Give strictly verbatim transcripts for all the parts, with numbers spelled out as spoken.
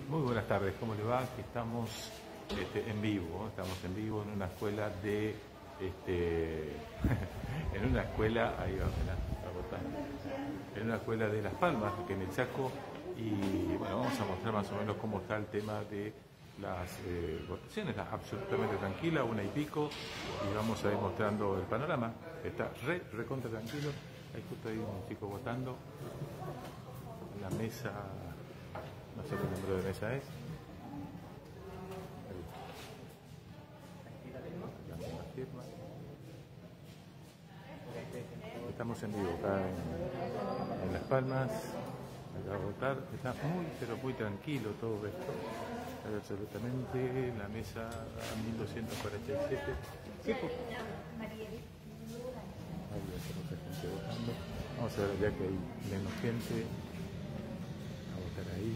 Muy buenas tardes, ¿cómo le va? Aquí estamos este, en vivo, ¿no? Estamos en vivo en una escuela de, este, en una escuela, ahí va, mirá, va botando, en una escuela de Las Palmas, aquí en el Chaco, y bueno, vamos a mostrar más o menos cómo está el tema de las eh, votaciones. Está absolutamente tranquila, una y pico, y vamos a ir mostrando el panorama. Está re, recontra tranquilo, ahí justo hay un chico votando, la mesa. No sé qué número de mesa es. Estamos en vivo acá en, en Las Palmas. Acá a votar. Está muy, pero muy tranquilo todo esto. Hay absolutamente la mesa mil doscientos cuarenta y siete. Sí, pues. Ahí hay mucha gente votando. Vamos a ver ya que hay menos gente. A votar ahí.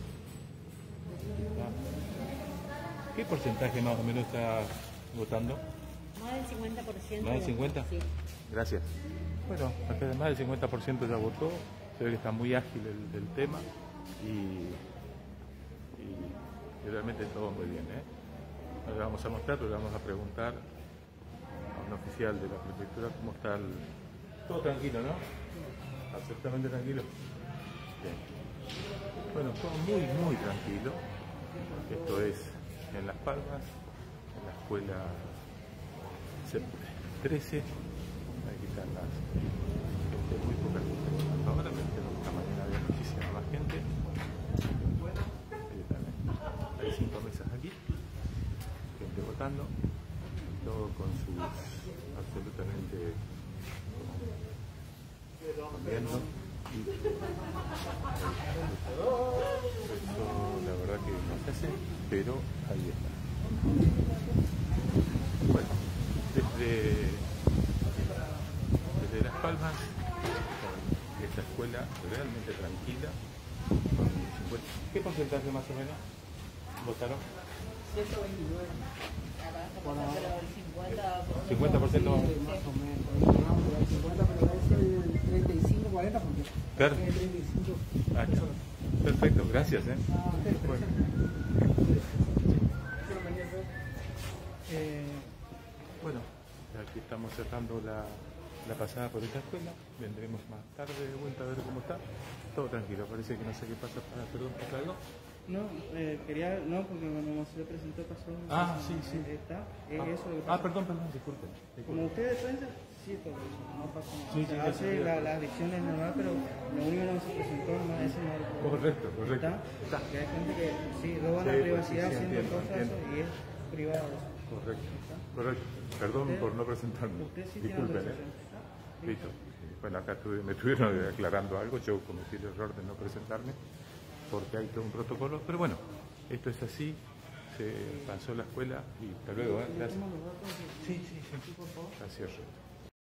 ¿Qué porcentaje más o menos está votando? Más del cincuenta por ciento. ¿Más del cincuenta por ciento? Sí. Gracias. Bueno, acá más del cincuenta por ciento ya votó, se ve que está muy ágil el, el tema y, y, y realmente todo muy bien. ¿eh? Ahora vamos a mostrar, pero le vamos a preguntar a un oficial de la prefectura cómo está el... Todo tranquilo, ¿no? Absolutamente tranquilo. Bien. Bueno, todo muy, muy tranquilo. Esto es en Las Palmas, en la escuela trece. Aquí están las gente, muy poca gente votando ahora, pero esta mañana había muchísima más gente. Ahí están, ¿eh? Hay cinco mesas aquí, gente votando, todo con sus absolutamente comiendo. Y eso la verdad que no se hace, pero ahí está. Bueno, desde, desde Las Palmas, esta escuela realmente tranquila, con cincuenta. ¿Qué porcentaje más o menos votaron? ciento veintinueve. Bueno, cincuenta por ciento más o menos. Más o menos. No, el cincuenta, pero es el treinta y cinco, cuarenta, porque claro. es el treinta y cinco. Ah, ya. Perfecto, gracias. ¿eh? Ah, Bueno. eh, Bueno, aquí estamos cerrando la, la pasada por esta escuela. Vendremos más tarde de vuelta a ver cómo está. Todo tranquilo, parece que no sé qué pasa. Para, perdón, ¿pasa algo? no, eh, quería, no, porque cuando se le presentó pasó. Ah, sí, sí. Está, es Ah, eso lo que ah, pasa. perdón, perdón, disculpen. Como usted de prensa, sí, pero no pasa nada. Sí, Se sí, hace sí, la, sí. las adicciones normal, pero lo único que no se presentó nomás ese no es el problema. Correcto, correcto. ¿Está? Está. Que hay gente que sí roban Sí, la pues, privacidad sí, sí, haciendo entiendo, cosas entiendo. y es privado eso. Correcto, correcto. Perdón Usted- por no presentarme. Usted sí Disculpen, tiene ¿eh? autorización. ¿Está? Listo. Bueno, acá estuve, me estuvieron aclarando algo, yo cometí el error de no presentarme, porque hay todo un protocolo, pero bueno, esto es así, se pasó la escuela y hasta luego, ¿eh? Gracias. Sí, sí, sí. Gracias.